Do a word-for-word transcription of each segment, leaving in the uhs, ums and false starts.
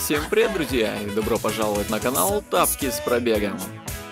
Всем привет, друзья, и добро пожаловать на канал Тапки с пробегом.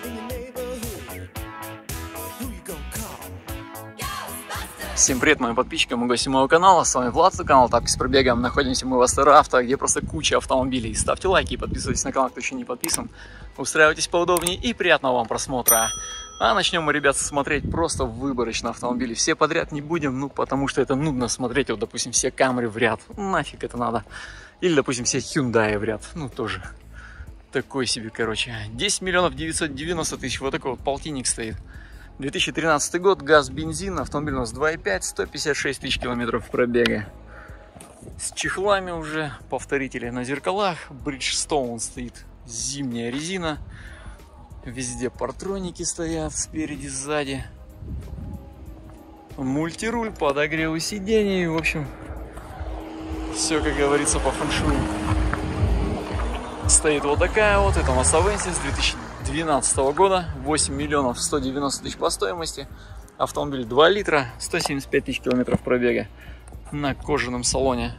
Всем привет моим подписчикам и гостям моего канала, с вами Влад, канал Тапки с пробегом. Находимся мы в Астер-Авто, где просто куча автомобилей. Ставьте лайки и подписывайтесь на канал, кто еще не подписан. Устраивайтесь поудобнее и приятного вам просмотра. А начнем мы, ребята, смотреть просто выборочно автомобили. Все подряд не будем, ну потому что это нудно смотреть, вот допустим все Camry в ряд, нафиг это надо. Или допустим все Hyundai в ряд, ну тоже такой себе, короче. десять миллионов девятьсот девяносто тысяч, вот такой вот полтинник стоит. две тысячи тринадцатый год, газ, бензин, автомобиль у нас два и пять, сто пятьдесят шесть тысяч километров пробега. С чехлами уже, повторители на зеркалах, Bridgestone стоит, зимняя резина. Везде партроники стоят, спереди, сзади. Мультируль, подогревы сидений, в общем, все, как говорится, по фэншую. Стоит вот такая вот, это у нас Avensis две тысячи двенадцатого года, восемь миллионов сто девяносто тысяч по стоимости. Автомобиль два литра, сто семьдесят пять тысяч километров пробега на кожаном салоне.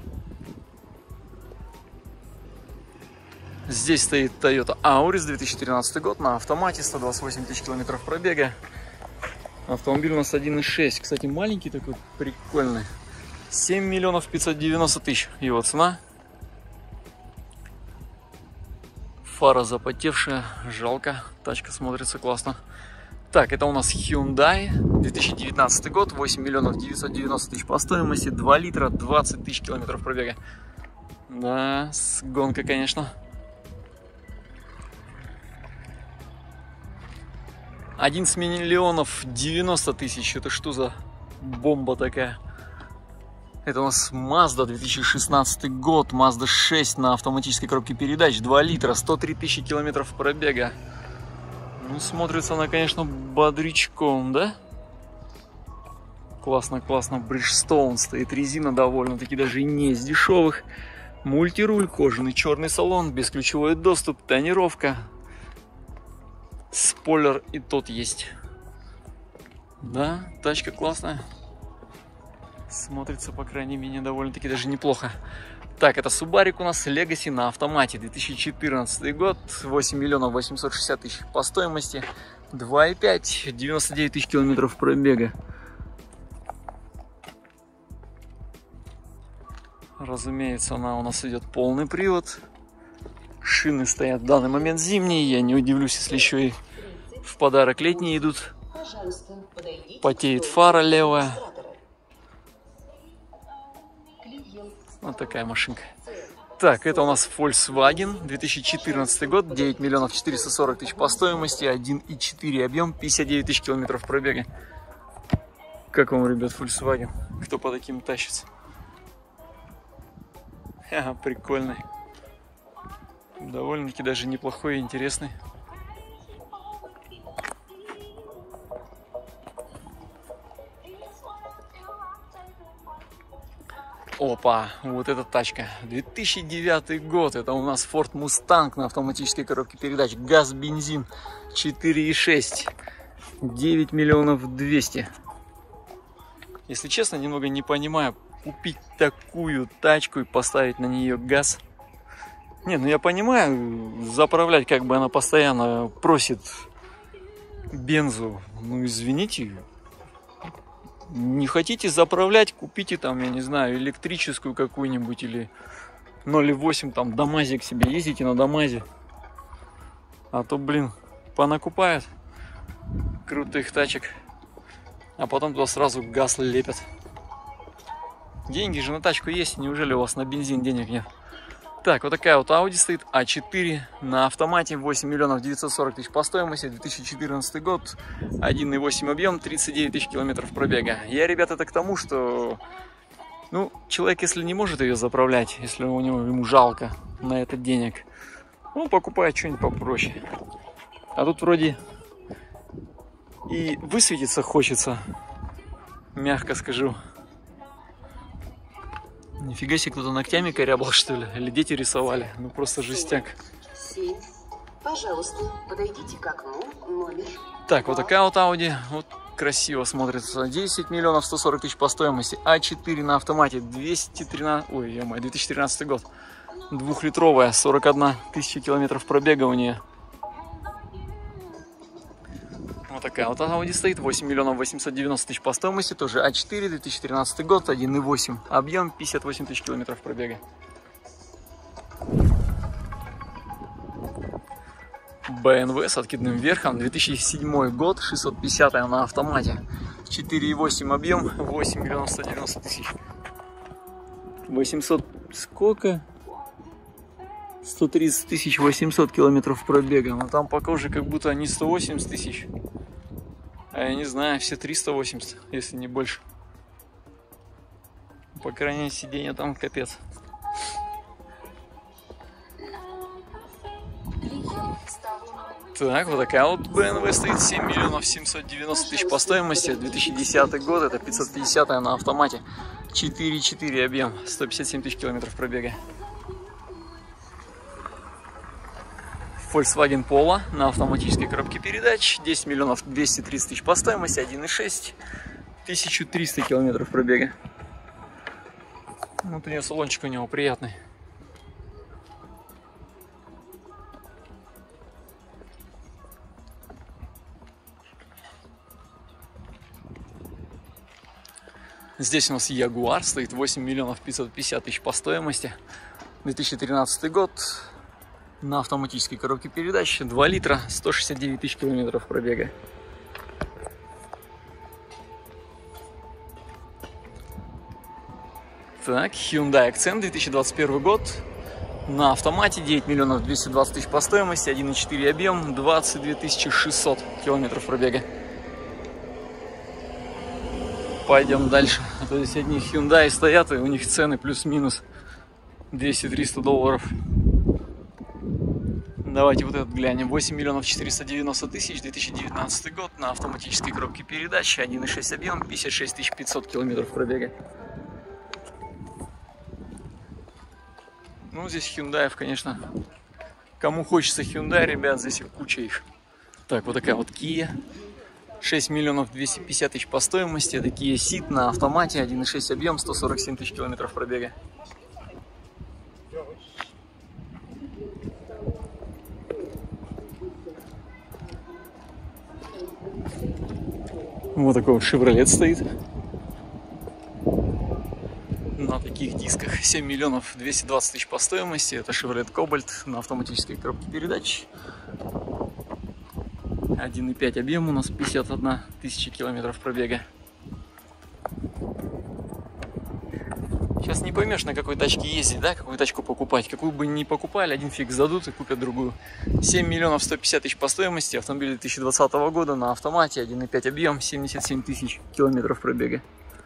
Здесь стоит Toyota Auris две тысячи тринадцатый год на автомате, сто двадцать восемь тысяч километров пробега. Автомобиль у нас один и шесть, кстати, маленький такой, прикольный. семь миллионов пятьсот девяносто тысяч его цена. Фара запотевшая, жалко, тачка смотрится классно. Так, это у нас Hyundai, две тысячи девятнадцатый год, восемь миллионов девятьсот девяносто тысяч по стоимости, два литра, двадцать тысяч километров пробега. Да, гонка, конечно. одиннадцать миллионов девяносто тысяч, это что за бомба такая? Это у нас Mazda две тысячи шестнадцатый год, Mazda шесть на автоматической коробке передач, два литра, сто три тысячи километров пробега. Ну, смотрится она, конечно, бодрячком, да? Классно, классно, Bridgestone стоит, резина довольно-таки даже и не из дешевых. Мультируль, кожаный черный салон, бесключевой доступ, тонировка. Спойлер и тот есть. Да, тачка классная. Смотрится, по крайней мере, довольно-таки даже неплохо. Так, это Subaru у нас Legacy на автомате, две тысячи четырнадцатый год, восемь миллионов восемьсот шестьдесят тысяч по стоимости, два и пять, девяносто девять тысяч километров пробега. Разумеется, она у нас идет полный привод. Шины стоят в данный момент зимние, я не удивлюсь, если еще и в подарок летние идут. Потеет фара левая. Вот такая машинка. Так, это у нас Volkswagen, две тысячи четырнадцатый год, девять миллионов четыреста сорок тысяч по стоимости, один и четыре объем, пятьдесят девять тысяч километров пробега. Как вам, ребят, Volkswagen? Кто по таким тащится? Ха, прикольный. Довольно-таки даже неплохой и интересный. Опа, вот эта тачка. две тысячи девятый год. Это у нас Ford Mustang на автоматической коробке передач. Газ, бензин. четыре и шесть. девять миллионов двести. Если честно, немного не понимаю, купить такую тачку и поставить на нее газ. Не, ну я понимаю, заправлять как бы она постоянно просит бензу. Ну извините. Не хотите заправлять, купите там, я не знаю, электрическую какую-нибудь или ноль восемь там ДАМАЗик себе, ездите на ДАМАЗе. А то, блин, понакупают крутых тачек, а потом туда сразу газ лепят. Деньги же на тачку есть, неужели у вас на бензин денег нет? Так, вот такая вот Audi стоит, а четыре на автомате, восемь миллионов девятьсот сорок тысяч по стоимости, две тысячи четырнадцатый год, один и восемь объем, тридцать девять тысяч километров пробега. Я, ребята, это к тому, что, ну, человек, если не может ее заправлять, если у него ему жалко на это денег, он покупает что-нибудь попроще. А тут вроде и высветиться хочется, мягко скажу. Нифига себе, кто-то ногтями корябал, что ли? Или дети рисовали? Ну просто жестяк. Пожалуйста, подойдите к окну, номер. Так, вот такая вот Audi. Вот красиво смотрится. десять миллионов сто сорок тысяч по стоимости. а четыре на автомате. двести тринадцать... Ой, ё-моё, две тысячи тринадцатый год. Двухлитровая, сорок одна тысяча километров пробега у нее. Вот такая вот Audi стоит, восемь миллионов восемьсот девяносто тысяч по стоимости, тоже а четыре, две тысячи тринадцатый год, один и восемь, объем пятьдесят восемь тысяч километров пробега. бэ эм вэ с откидным верхом, две тысячи седьмой год, шестьсот пятьдесят на автомате, четыре и восемь объем, восемь миллионов сто девяносто тысяч. восемьсот сколько? сто тридцать тысяч восемьсот километров пробега, но там пока уже как будто не сто восемьдесят тысяч, а я не знаю, все триста восемьдесят, если не больше. По крайней мере, сиденье там капец. Так, вот такая вот бэ эм вэ стоит, семь миллионов семьсот девяносто тысяч по стоимости, две тысячи десятый год, это пятьсот пятьдесят на автомате, четыре и четыре объем, сто пятьдесят семь тысяч километров пробега. Volkswagen Polo на автоматической коробке передач, десять миллионов двести тридцать тысяч по стоимости, один и шесть, тысяча триста километров пробега. Вот у нее салончик, у него приятный. Здесь у нас Jaguar стоит, восемь миллионов пятьсот пятьдесят тысяч по стоимости, две тысячи тринадцатый год. На автоматической коробке передач, два литра, сто шестьдесят девять тысяч километров пробега. Так, Hyundai Accent, две тысячи двадцать первый год. На автомате, девять миллионов двести двадцать тысяч по стоимости, один и четыре объем, двадцать две тысячи шестьсот километров пробега. Пойдем дальше. А то здесь одни Hyundai стоят, и у них цены плюс-минус двести-триста долларов. Давайте вот этот глянем. восемь миллионов четыреста девяносто тысяч, две тысячи девятнадцатый год, на автоматической коробке передач, один и шесть объем, пятьдесят шесть тысяч пятьсот километров пробега. Ну, здесь Hyundai, конечно, кому хочется Hyundai, ребят, здесь куча их. Так, вот такая вот Kia, шесть миллионов двести пятьдесят тысяч по стоимости, это Kia Ceed на автомате, один и шесть объем, сто сорок семь тысяч километров пробега. Вот такой вот Chevrolet стоит. На таких дисках, семь миллионов двести двадцать тысяч по стоимости. Это Chevrolet Cobalt на автоматической коробке передач. один и пять объем, у нас пятьдесят одна тысяча километров пробега. Сейчас не поймешь, на какой тачке ездить, да, какую тачку покупать. Какую бы ни покупали, один фиг сдадут и купят другую. семь миллионов сто пятьдесят тысяч по стоимости. Автомобиль две тысячи двадцатого года на автомате, один и пять объем, семьдесят семь тысяч километров пробега.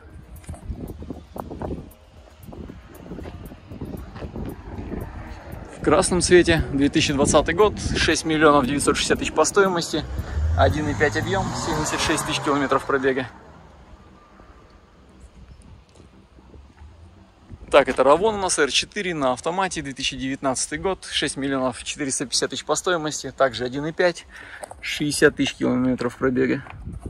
В красном цвете, две тысячи двадцатый год, шесть миллионов девятьсот шестьдесят тысяч по стоимости, один и пять объем, семьдесят шесть тысяч километров пробега. Так, это Равон у нас эр четыре на автомате, две тысячи девятнадцатый год, шесть миллионов четыреста пятьдесят тысяч по стоимости, также один и пять, шестьдесят тысяч километров пробега.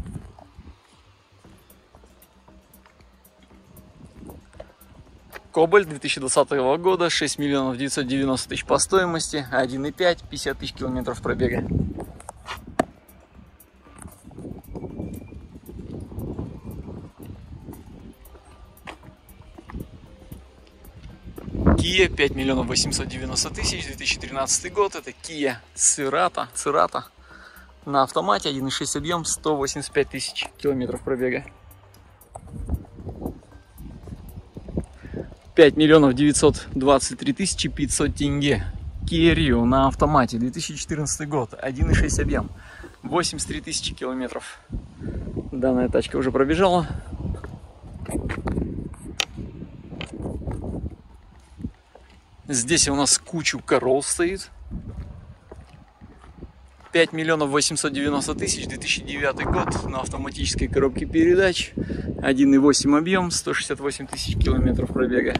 Кобальт две тысячи двадцатого года, шесть миллионов девятьсот девяносто тысяч по стоимости, один и пять, пятьдесят тысяч километров пробега. Kia пять миллионов восемьсот девяносто тысяч, две тысячи тринадцатый год, это Kia Cerato, Cerato на автомате, один и шесть объем, сто восемьдесят пять тысяч километров пробега. пять миллионов девятьсот двадцать три тысячи пятьсот тенге. Kia Rio на автомате, две тысячи четырнадцатый год, один и шесть объем, восемьдесят три тысячи километров. Данная тачка уже пробежала. Здесь у нас кучу Королл стоит. пять миллионов восемьсот девяносто тысяч, две тысячи девятый год, на автоматической коробке передач, один и восемь объем, сто шестьдесят восемь тысяч километров пробега.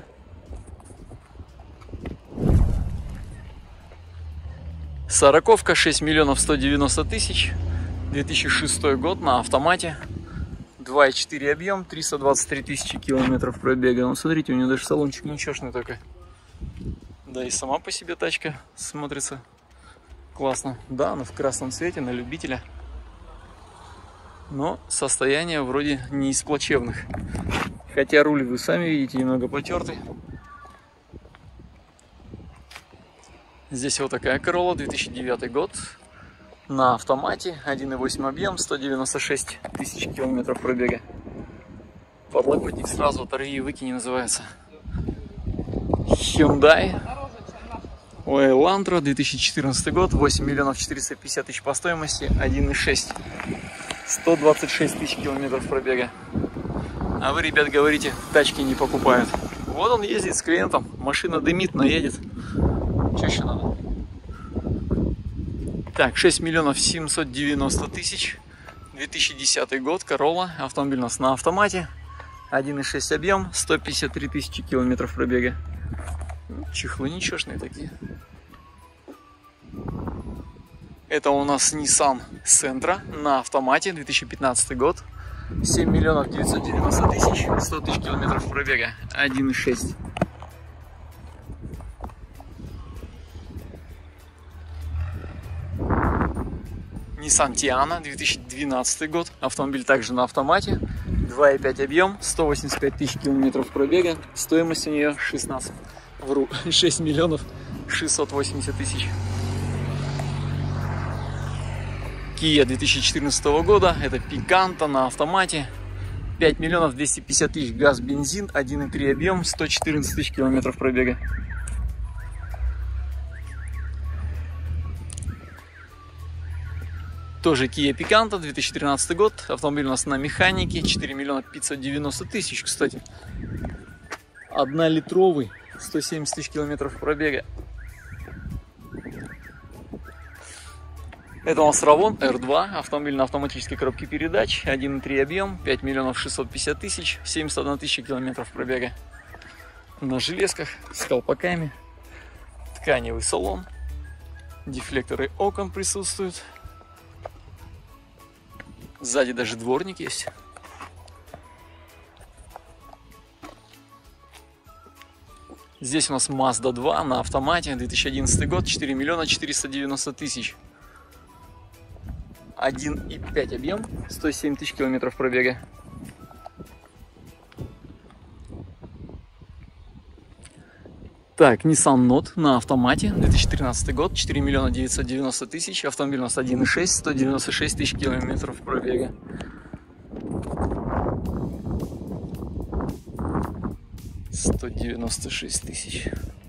Сороковка, шесть миллионов сто девяносто тысяч, две тысячи шестой год, на автомате, два и четыре объем, триста двадцать три тысячи километров пробега. Ну, смотрите, у него даже салончик нечешный такой. Да и сама по себе тачка смотрится классно. Да, она в красном цвете, на любителя. Но состояние вроде не из плачевных. Хотя руль вы сами видите, немного потертый. Здесь вот такая Corolla, две тысячи девятый год. На автомате, один и восемь объем, сто девяносто шесть тысяч километров пробега. Подлокотник сразу оторви и выкини называется. Hyundai Elantra, две тысячи четырнадцатый год, восемь миллионов четыреста пятьдесят тысяч по стоимости, один и шесть. сто двадцать шесть тысяч километров пробега. А вы, ребят, говорите, тачки не покупают. Вот он ездит с клиентом, машина дымит, но едет. Что еще надо? Так, шесть миллионов семьсот девяносто тысяч, две тысячи десятый год, Corolla, автомобиль у нас на автомате, один и шесть объем, сто пятьдесят три тысячи километров пробега. Чехлы ничешные такие. Это у нас Nissan Sentra на автомате, две тысячи пятнадцатый год, семь миллионов девятьсот девяносто тысяч, сто тысяч километров пробега, один и шесть. Nissan Tiana, две тысячи двенадцатый год, автомобиль также на автомате, два и пять объем, сто восемьдесят пять тысяч километров пробега, стоимость у нее шестнадцать, вру, шесть миллионов шестьсот восемьдесят тысяч. Kia две тысячи четырнадцатого года, это Picanto на автомате, пять миллионов двести пятьдесят тысяч, газ, бензин, один и три объем, сто четырнадцать тысяч километров пробега. Тоже Kia Picanto, две тысячи тринадцатый год, автомобиль у нас на механике, четыре миллиона пятьсот девяносто тысяч, кстати. Однолитровый, сто семьдесят тысяч километров пробега. Это у нас Равон эр два, автомобиль на автоматической коробке передач, один и три объем, пять миллионов шестьсот пятьдесят тысяч, семьдесят одна тысяча километров пробега. На железках, с колпаками, тканевый салон, дефлекторы окон присутствуют. Сзади даже дворник есть. Здесь у нас Mazda два на автомате, две тысячи одиннадцатый год, четыре миллиона четыреста девяносто тысяч. один и пять объем, сто семь тысяч километров пробега. Так, Nissan Note на автомате, две тысячи тринадцатый год, четыре миллиона девятьсот девяносто тысяч, автомобиль у нас один и шесть, сто девяносто шесть тысяч километров пробега. сто девяносто шесть тысяч.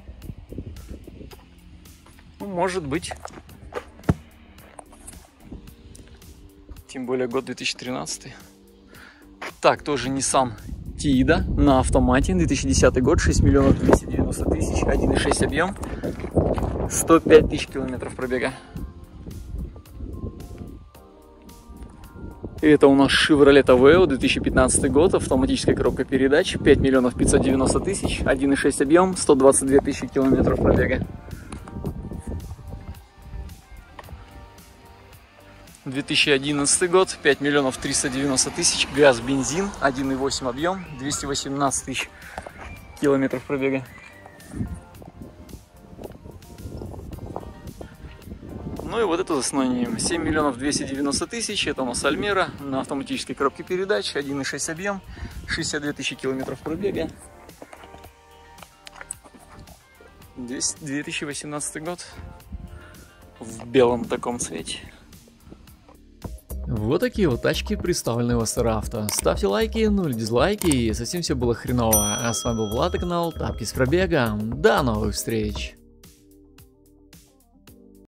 Ну, может быть. Тем более год две тысячи тринадцатый. Так, тоже Nissan Tiida на автомате, две тысячи десятый год, шесть миллионов двести девяносто тысяч, один и шесть объем, сто пять тысяч километров пробега. И это у нас Chevrolet Aveo, две тысячи пятнадцатый год, автоматическая коробка передач, пять миллионов пятьсот девяносто тысяч, один и шесть объем, сто двадцать две тысячи километров пробега. две тысячи одиннадцатый год, пять миллионов триста девяносто тысяч, газ, бензин, один и восемь объем, двести восемнадцать тысяч километров пробега. Ну и вот это с основанием семь миллионов двести девяносто тысяч, это у нас Альмера на автоматической коробке передач, один и шесть объем, шестьдесят две тысячи километров пробега. две тысячи восемнадцатый год в белом таком цвете. Вот такие вот тачки представлены в Авторавто. Ставьте лайки, ну или дизлайки, и совсем все было хреново. А с вами был Влад и канал Тапки с пробегом. До новых встреч!